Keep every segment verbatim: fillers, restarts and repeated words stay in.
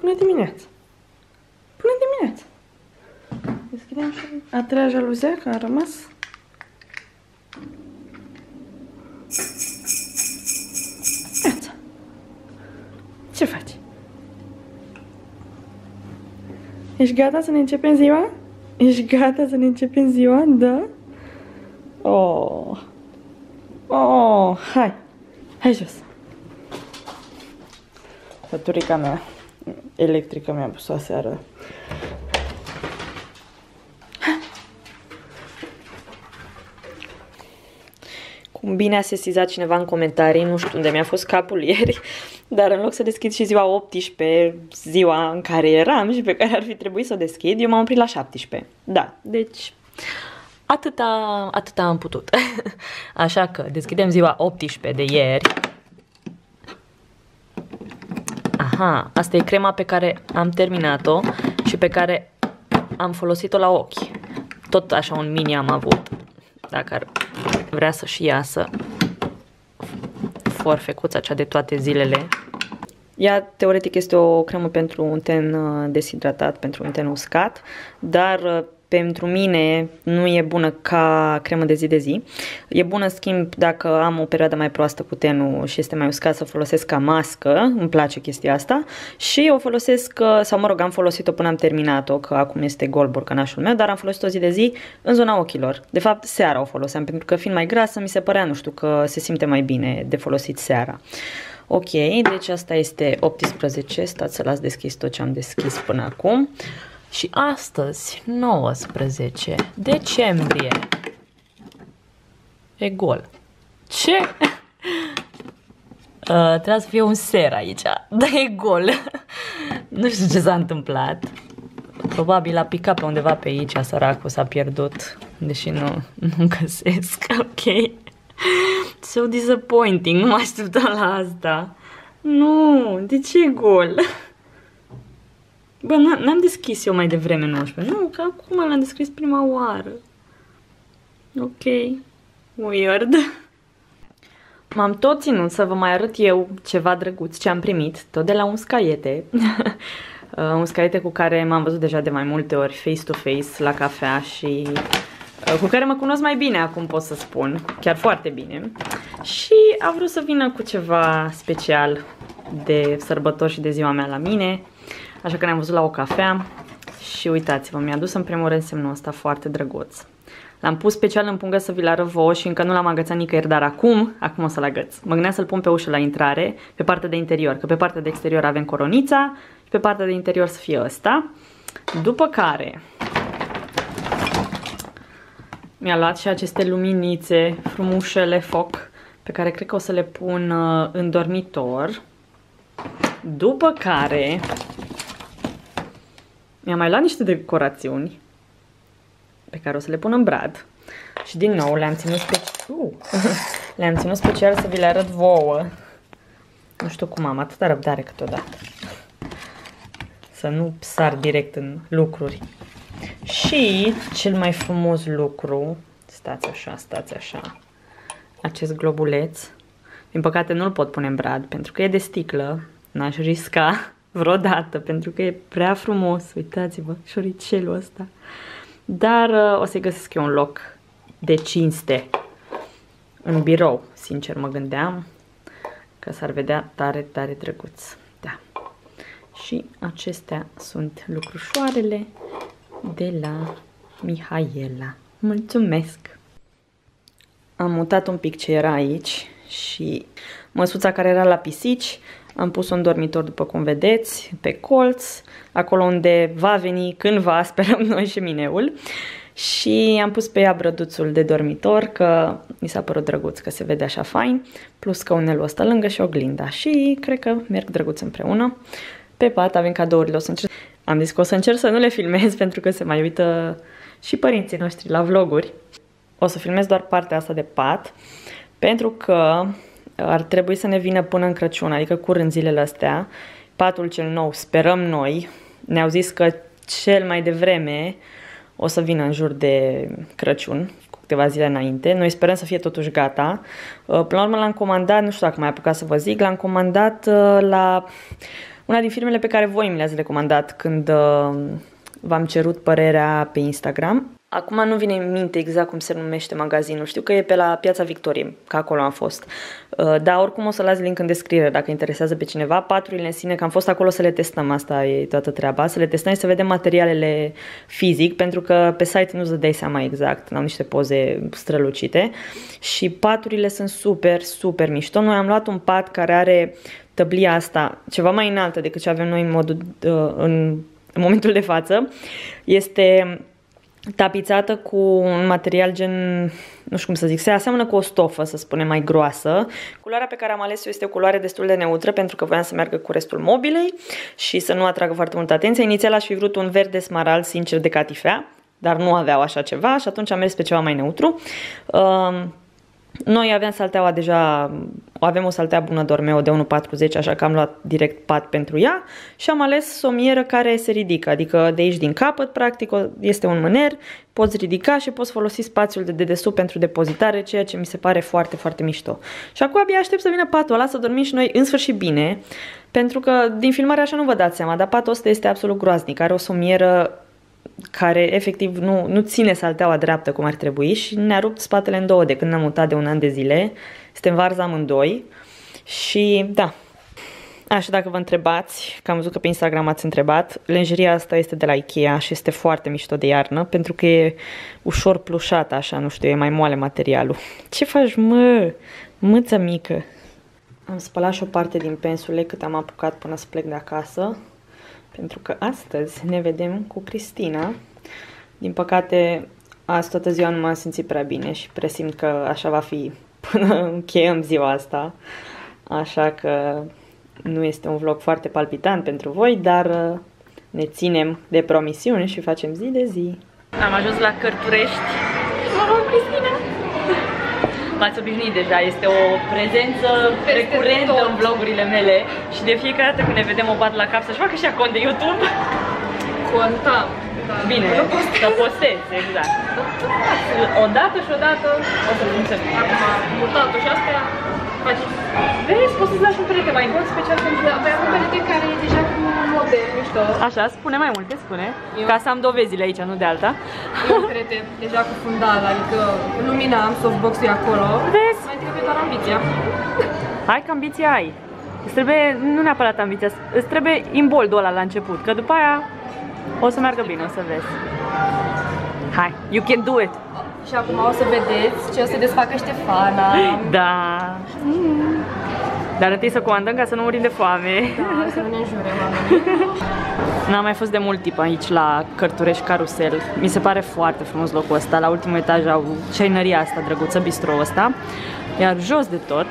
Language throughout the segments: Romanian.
Bună dimineața! Bună dimineața! Deschidem și a treia jaluzea, că a rămas. Dimineața! Ce faci? Ești gata să ne începem ziua? Ești gata să ne începem ziua? Da? Oh! Oh! Hai! Hai jos! Păturica mea electrică mi-a pus-o aseară. Cum bine a sesizat cineva în comentarii, nu știu unde mi-a fost capul ieri, dar în loc să deschid și ziua optsprezece, ziua în care eram și pe care ar fi trebuit să o deschid, eu m-am oprit la șaptesprezece. Da, deci atâta, atâta am putut. Așa că deschidem ziua optsprezece de ieri. Aha, asta e crema pe care am terminat-o și pe care am folosit-o la ochi. Tot așa un mini am avut. Dacă ar vrea să-și iasă forfecuța cea de toate zilele. Ea, teoretic, este o cremă pentru un ten deshidratat, pentru un ten uscat, dar pentru mine nu e bună ca cremă de zi de zi. E bună, în schimb, dacă am o perioadă mai proastă cu tenul și este mai uscat, să folosesc ca mască. Îmi place chestia asta. Și o folosesc, sau mă rog, am folosit-o până am terminat-o, că acum este gol borcanașul meu, dar am folosit-o zi de zi în zona ochilor. De fapt, seara o foloseam, pentru că fiind mai grasă, mi se părea, nu știu, că se simte mai bine de folosit seara. Ok, deci asta este optsprezece. Stați să las deschis tot ce am deschis până acum. Și astăzi, nouăsprezece decembrie, e gol. Ce? Uh, trebuie să fie un ser aici, dar e gol. Nu știu ce s-a întâmplat. Probabil a picat pe undeva pe aici, săracul s-a pierdut, deși nu, nu găsesc. Ok. So disappointing, nu mă așteptam la asta. Nu, de ce e gol? Bă, n-am deschis eu mai devreme nouăsprezece. Nu, că acum l-am deschis prima oară. Ok. Weird. M-am tot ținut să vă mai arăt eu ceva drăguț ce am primit, tot de la Uscaiete. Uscaiete cu care m-am văzut deja de mai multe ori face-to-face la cafea și cu care mă cunosc mai bine acum, pot să spun. Chiar foarte bine. Și a vrut să vină cu ceva special de sărbători și de ziua mea la mine. Așa că ne-am văzut la o cafea și uitați-vă, mi-a adus în primul rând semnul ăsta foarte drăguț. L-am pus special în pungă să vi-l arăt vouă și încă nu l-am agățat nicăieri, dar acum, acum o să-l agăț. Mă gândeam să-l pun pe ușă la intrare, pe partea de interior, că pe partea de exterior avem coronița și pe partea de interior să fie ăsta. După care mi-a luat și aceste luminițe frumușele foc, pe care cred că o să le pun în dormitor. După care mi-a mai luat niște decorațiuni pe care o să le pun în brad. Și din nou le-am ținut, speci uh, le-am ținut special să vi le arăt vouă. Nu știu cum am atâta răbdare câteodată. Să nu sar direct în lucruri. Și cel mai frumos lucru, stați așa, stați așa, acest globuleț. Din păcate nu-l pot pune în brad pentru că e de sticlă. N-aș risca vreodată, pentru că e prea frumos. Uitați-vă, șoricelul ăsta. Dar uh, o să-i găsesc eu un loc de cinste în birou. Sincer, mă gândeam că s-ar vedea tare, tare drăguț. Da. Și acestea sunt lucrușoarele de la Mihaela. Mulțumesc! Am mutat un pic ce era aici și măsuța care era la pisici am pus-o în dormitor, după cum vedeți, pe colț, acolo unde va veni cândva, sperăm noi, și mineul. Și am pus pe ea brăduțul de dormitor, că mi s-a părut drăguț, că se vede așa fain, plus scaunelul ăsta lângă și oglinda. Și cred că merg drăguț împreună. Pe pat avem cadourile, o să încerc. Am zis că o să încerc să nu le filmez, pentru că se mai uită și părinții noștri la vloguri. O să filmez doar partea asta de pat, pentru că ar trebui să ne vină până în Crăciun, adică curând zilele astea. Patul cel nou, sperăm noi, ne-au zis că cel mai devreme o să vină în jur de Crăciun, cu câteva zile înainte. Noi sperăm să fie totuși gata. Până la urmă l-am comandat, nu știu dacă mai apucat să vă zic, l-am comandat la Una din firmele pe care voi mi le-ați recomandat când uh, v-am cerut părerea pe Instagram. Acum nu vine în minte exact cum se numește magazinul. Știu că e pe la Piața Victoriei, că acolo am fost. Uh, dar oricum o să las link în descriere dacă interesează pe cineva. Paturile în sine, că am fost acolo să le testăm, asta e toată treaba. Să le testăm și să vedem materialele fizic, pentru că pe site nu-ți dai seama exact. Am niște poze strălucite. Și paturile sunt super, super mișto. Noi am luat un pat care are tăblia asta ceva mai înaltă decât ce avem noi în, modul, uh, în, în momentul de față. Este tapizată cu un material gen, nu știu cum să zic, se aseamănă cu o stofă, să spunem, mai groasă. Culoarea pe care am ales-o este o culoare destul de neutră, pentru că voiam să meargă cu restul mobilei și să nu atragă foarte multă atenție. Inițial aș fi vrut un verde smarald, sincer, de catifea, dar nu aveau așa ceva și atunci am mers pe ceva mai neutru. Uh, Noi aveam salteaua deja, avem o saltea bună Dormeo de unu patruzeci, așa că am luat direct pat pentru ea și am ales somieră care se ridică, adică de aici din capăt, practic este un mâner, poți ridica și poți folosi spațiul de dedesubt pentru depozitare, ceea ce mi se pare foarte, foarte mișto. Și acum abia aștept să vină patul ăla, să dormim și noi în sfârșit bine, pentru că din filmare așa nu vă dați seama, dar patul ăsta este absolut groaznic, are o somieră care efectiv nu, nu ține salteaua dreaptă cum ar trebui și ne-a rupt spatele în două de când ne-am mutat de un an de zile. Suntem varză amândoi și da. Așa, dacă vă întrebați, că am văzut că pe Instagram ați întrebat, lenjeria asta este de la Ikea și este foarte mișto de iarnă pentru că e ușor plușată așa, nu știu, e mai moale materialul. Ce faci, mă? Mâță mică. Am spălat și o parte din pensule cât am apucat până să plec de acasă. Pentru că astăzi ne vedem cu Cristina. Din păcate, azi toată ziua nu m-am simțit prea bine și presimt că așa va fi până încheiem ziua asta. Așa că nu este un vlog foarte palpitant pentru voi, dar ne ținem de promisiuni și facem zi de zi. Am ajuns la Cărturești și mă rog, Cristina! M-ați obișnuit deja, este o prezență recurentă în vlogurile mele și de fiecare dată când ne vedem o bat la cap să-și facă și ea cont de YouTube. Contam. Da. Bine, să postezi, exact. Odată și odată o să funcționeze. Acum, mutatul și astea, faci... Vezi, poți să-ți lași un perete mai gol special pentru... Da, avea un perete care e deja cu model, mișto. Așa, spune mai multe, spune. Eu... Ca să am dovezile aici, nu de alta. E un perete deja cu fundal, adică lumina, am softbox-ul acolo. Vezi? Mai trebuie doar ambiția. Hai că ambiția ai. Îți trebuie, nu neapărat ambiția, îți trebuie imboldul ăla la început, că după aia o să meargă bine, o să vezi. Hai, you can do it! Și acum o să vedeți ce o să desfacă Ștefana. Da! Mm. Dar întâi să comandăm ca să nu murim de foame. Da, să nu ne înjure oamenii. N-am mai fost de mult timp aici la Cărturești Carusel. Mi se pare foarte frumos locul ăsta. La ultimul etaj au ceainăria asta drăguță, bistrou ăsta. Iar jos de tot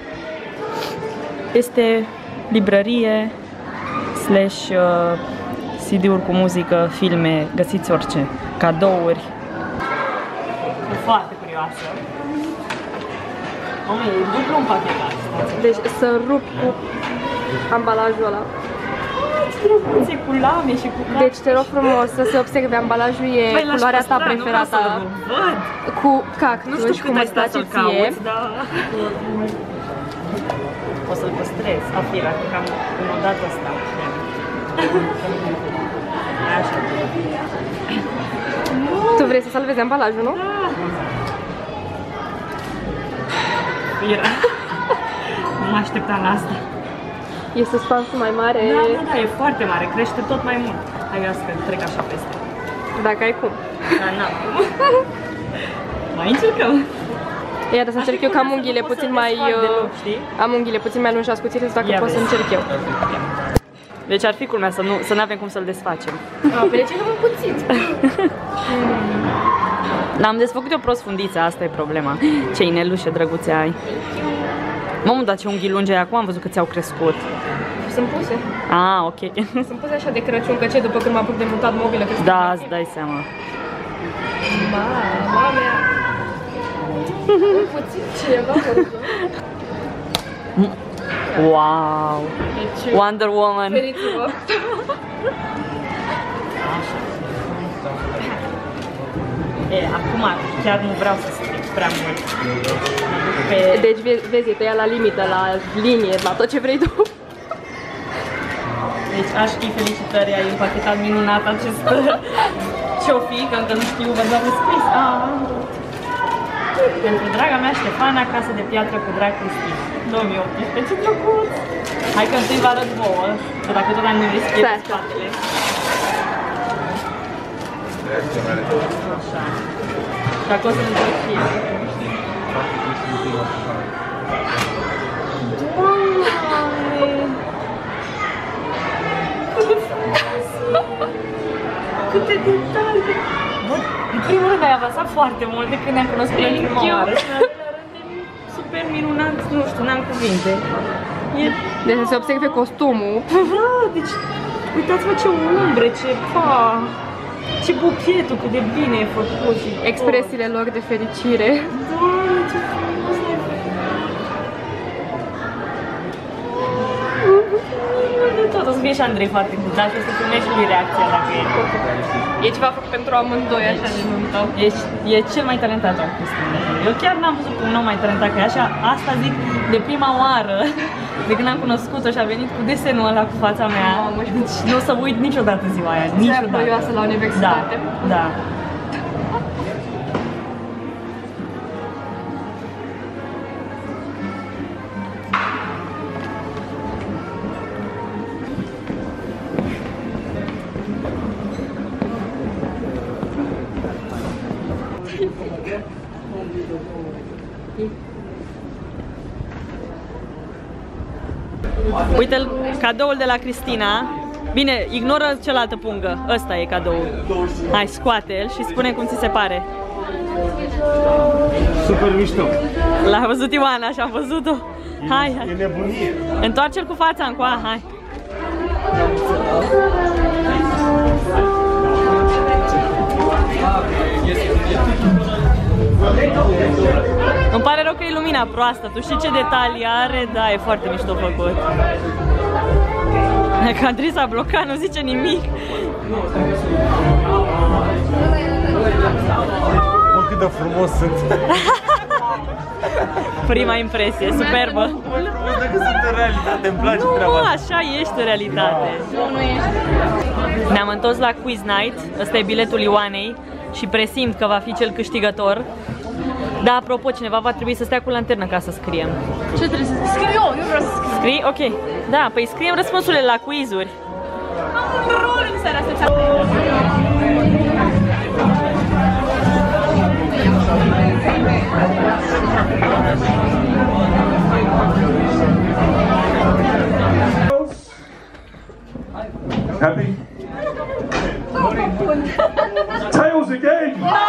este librărie slash uh, C D-uri cu muzică, filme, găsiți orice, cadouri. E foarte curioasă. Mami, e dublu un pachet asta. Deci să rup cu ambalajul ăla. Drăguțe, cu lame și cu cactus. Deci te rog frumos să se observe, ambalajul e Băi, culoarea ta păstra, preferată. Cu cactus, nu știu cum îți place ție. Cauți, dar... O să-l păstrez. Afira, că am dat asta. Așa. Tu vrei să salvezi ambalajul, nu? Da. Afira. Nu mă așteptam la asta. E suspansul mai mare. Da, da, da, e foarte mare, crește tot mai mult. Hai, eu să trec așa peste. Dacă ai cum. Da, n-am cum. Mai încercăm. Iar să încerc eu că am unghiile puțin mai... Deloc, am unghiile puțin mai lungi ascuțite, dacă pot să încerc eu. Deci ar fi culmea să nu să n-avem cum să-l desfacem. Pe ce nu puțin. L-am desfăcut eu prost fundița, asta e problema. Ce inelușe drăguțe ai. Mamă, dar ce unghii lungi ai acum, am văzut că ți-au crescut. Sunt puse. Ah, ok. Sunt puse așa de Crăciun, că ce, după când m-am apuc de mutat mobilă, că da, îți dai seama. Mama mea. Puțin cineva, wow. Deci, Wonder Woman. Feriți-vă. E, acum chiar nu vreau să stric prea mult. Pe... Deci vezi, vezi, e tăiat la limită, la linie, la tot ce vrei tu. Deci Așchi, felicitări, ai împachetat minunat acest ce-o fi, că încă nu știu, vă doar scris. Ah, pentru draga mea Ștefana, casă de piatră cu drag Cristina. două mii optsprezece, ce drăguț! Hai că întâi vă arăt vouă, că dacă tot am nevoie să spatele. Așa. Și acolo să ne fie. Câte detalii! Bă, în primul rând ai avansat foarte mult de când ne-am cunoscut în prima oară. Super minunat, nu știu, n-am cuvinte. E... Deci se observe costumul. Da, deci uitați-vă ce umbre, ce pa, ce buchetul, cât de bine e făcut și expresiile lor de fericire. Doamne, ce frumos e! De tot, o să fie și Andrei foarte bun, dar trebuie să filmezi lui reacția dacă e. E ceva făcut pentru amândoi, așa de nuntă. E, e cel mai talentat om, Cristina. Eu chiar n-am văzut un om mai talentat ca ea, așa, asta zic de prima oară, de când am cunoscut-o și a venit cu desenul ăla cu fața mea. Deci nu o să uit niciodată ziua aia, niciodată. Ploioasă la universitate. Da, da. Uite-l, cadoul de la Cristina. Bine, ignoră cealaltă pungă. Ăsta e cadoul. Hai, scoate-l și spune cum ți se pare. Super mișto. L-a văzut Ioana și am văzut-o. Hai, hai. E nebunie. Întoarce-l cu fața încoa, hai. Îmi pare rău că e lumina proastă, tu știi ce detalii are? Da, e foarte mișto făcut. Că Andrei s-a blocat, nu zice nimic. Mă, cât de frumos sunt. Prima impresie, superbă. Mai frumos decât sunt în realitate, îmi place treaba Nu, asta. așa ești în realitate. Ne-am întors la Quiz Night, ăsta e biletul Ioanei și presimt că va fi cel câștigător. Da, apropo, cineva va trebui să stea cu lanternă ca să scriem. Ce trebuie să scriu eu? Eu vreau să scriu. Scrii? Ok. Da, păi scriem răspunsurile la quizuri. Am un rol în seara asta. Happy? Tails again!